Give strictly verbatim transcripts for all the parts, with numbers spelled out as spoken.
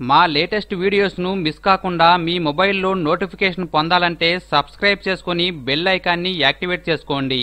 మా latest videos ను miss కాకుండా మీ మొబైల్లో నోటిఫికేషన్ పొందాలంటే సబ్స్క్రైబ్ చేసుకొని బెల్ ఐకాన్ని యాక్టివేట్ చేసుకోండి.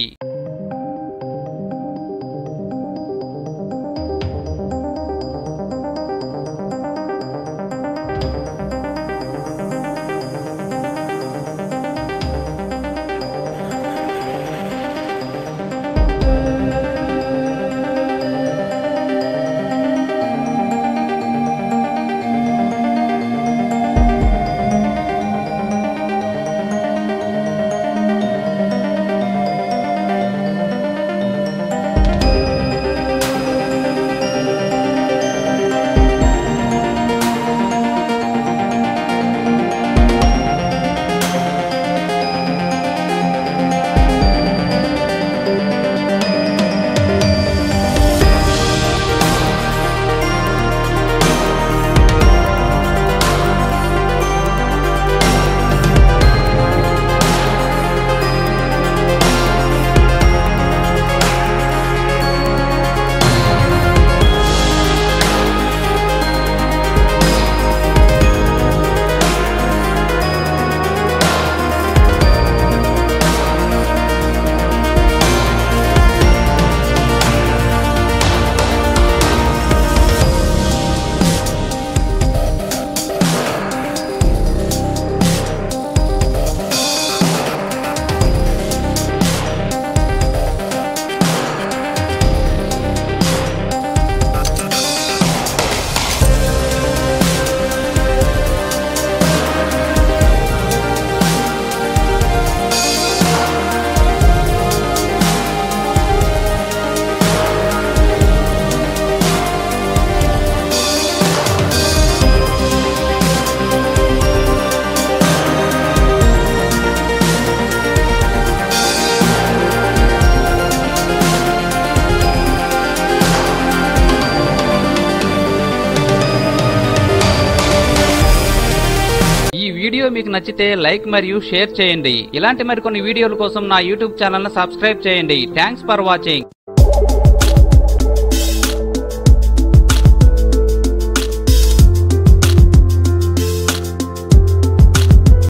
ఈ వీడియో మీకు నచ్చితే లైక్ మరియు షేర్ చేయండి. ఇలాంటి మరికొన్ని వీడియోల కోసం నా యూట్యూబ్ ఛానల్ ను సబ్స్క్రైబ్ చేయండి. Thanks for watching.